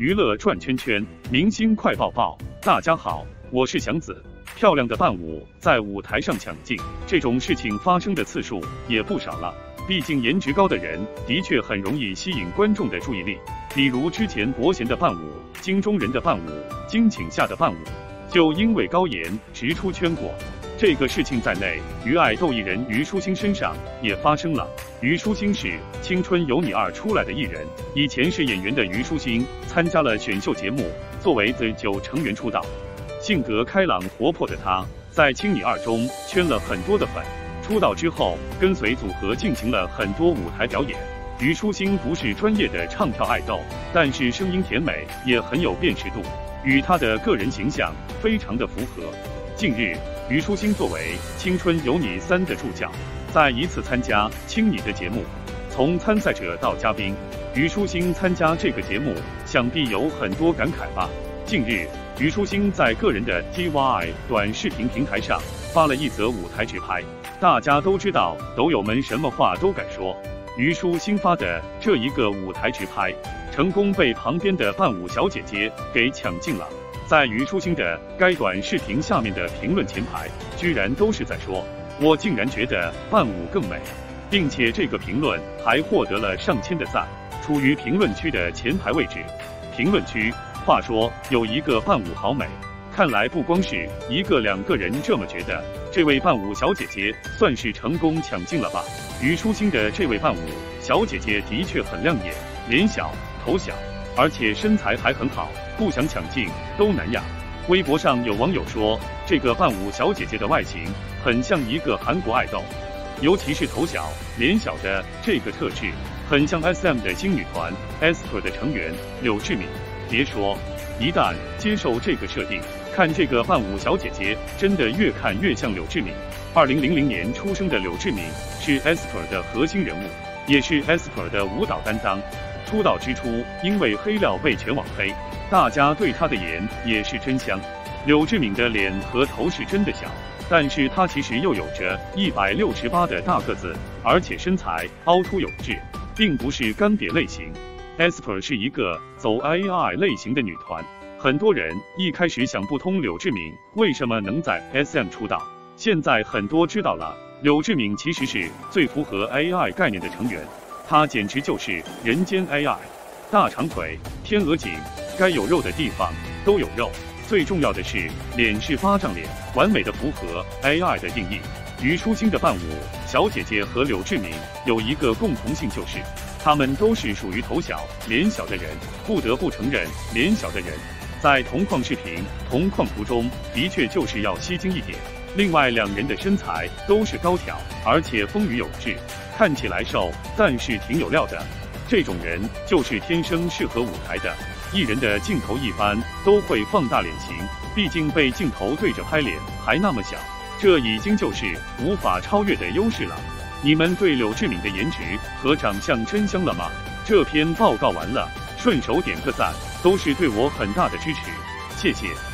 娱乐转圈圈，明星快报报。大家好，我是祥子。漂亮的伴舞在舞台上抢镜，这种事情发生的次数也不少了。毕竟颜值高的人的确很容易吸引观众的注意力。比如之前伯贤的伴舞、金钟仁的伴舞、金请夏的伴舞，就因为高颜直出圈过。这个事情在内，于爱豆艺人虞书欣身上也发生了。虞书欣是《青春有你2》出来的艺人，以前是演员的虞书欣参加了选秀节目，作为 The 9成员出道。性格开朗活泼的她，在《青你2》中圈了很多的粉。出道之后，跟随组合进行了很多舞台表演。虞书欣不是专业的唱跳爱豆，但是声音甜美，也很有辨识度，与她的个人形象非常的符合。近日，虞书欣作为《青春有你3》的助教，在一次参加《青你》的节目，从参赛者到嘉宾，虞书欣参加这个节目，想必有很多感慨吧。近日，虞书欣在个人的 TY 短视频平台上发了一则舞台直拍。大家都知道，抖友们什么话都敢说。虞书欣发的这一个舞台直拍，成功被旁边的伴舞小姐姐给抢镜了。在虞书欣的该短视频下面的评论前排，居然都是在说：“我竟然觉得伴舞更美。”并且这个评论还获得了上千的赞，处于评论区的前排位置。评论区话说有一个伴舞好美，看来不光是一个2个人这么觉得，这位伴舞小姐姐算是成功抢镜了吧？虞书欣的这位伴舞小姐姐的确很亮眼，脸小头小，而且身材还很好，不想抢镜都难呀。微博上有网友说，这个伴舞小姐姐的外形很像一个韩国爱豆，尤其是头小脸小的这个特质，很像 SM 的新女团 aespa 的成员柳智敏。别说，一旦接受这个设定，看这个伴舞小姐姐真的越看越像柳智敏。2000年出生的柳智敏是 aespa 的核心人物，也是 aespa 的舞蹈担当。出道之初，因为黑料被全网黑，大家对她的颜也是真香。柳智敏的脸和头是真的小，但是她其实又有着168的大个子，而且身材凹凸有致，并不是干瘪类型。aespa 是一个走 AI 类型的女团，很多人一开始想不通柳智敏为什么能在 SM 出道，现在很多知道了，柳智敏其实是最符合 AI 概念的成员。她简直就是人间 AI， 大长腿、天鹅颈，该有肉的地方都有肉。最重要的是，脸是巴掌脸，完美的符合 AI 的定义。虞书欣的伴舞小姐姐和柳智敏有一个共同性，就是她们都是属于头小脸小的人。不得不承认，脸小的人在同框视频、同框图中的确就是要吸睛一点。另外2人的身材都是高挑，而且丰腴有致，看起来瘦，但是挺有料的。这种人就是天生适合舞台的。艺人的镜头一般都会放大脸型，毕竟被镜头对着拍脸还那么小，这已经就是无法超越的优势了。你们对柳智敏的颜值和长相真香了吗？这篇报告完了，顺手点个赞，都是对我很大的支持，谢谢。